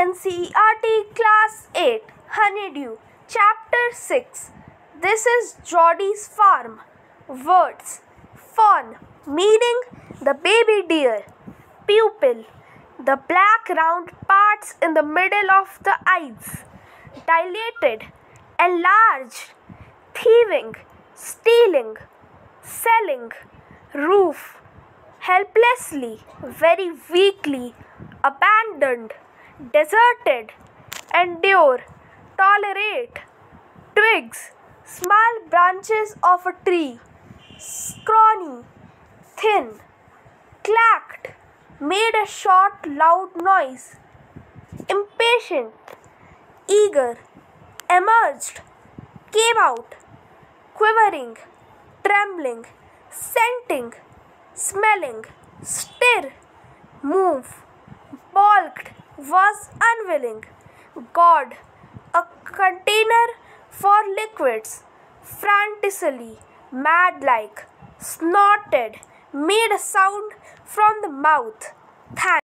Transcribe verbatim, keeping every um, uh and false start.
N C E R T Class eight, Honeydew, Chapter six. This is Jody'S farm. Words. Fawn, meaning the baby deer. Pupil, the black round parts in the middle of the eyes. Dilated, enlarged. Thieving, stealing, selling. Roof, helplessly, very weakly, abandoned, deserted, endure, tolerate. Twigs, small branches of a tree, scrawny, thin, clacked, made a short, loud noise. Impatient, eager, emerged, came out, quivering, trembling, scenting, smelling, stir, move, balked, was unwilling. God, a container for liquids, frantically, mad-like, snorted, made a sound from the mouth. Thanks.